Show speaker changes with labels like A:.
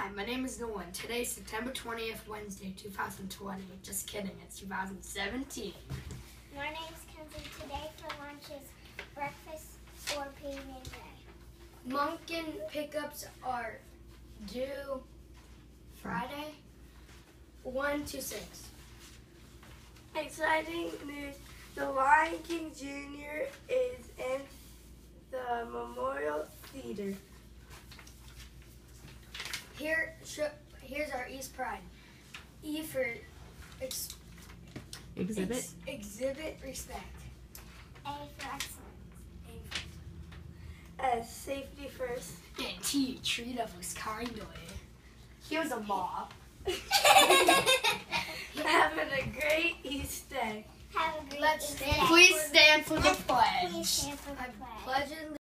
A: Hi, my name is Nolan. Today's September 20th, Wednesday, 2020. Just kidding, it's 2017.
B: My name's Kenzie. Today for lunch is breakfast or PB&J.
A: Monken pickups are due Friday, 1 to 6.
C: Exciting news. The Lion King Jr. is in the Memorial Theater.
A: Here's our East Pride. E for
D: Exhibit.
A: Exhibit respect.
B: A for excellence.
C: S, safety first.
A: And T, treat us kindly. Here's a mob.
C: Having a great Easter.
B: Have a great
A: Let's
B: Easter.
A: stand. Please stand for the pledge.
B: Please stand for the pledge.
A: Pledge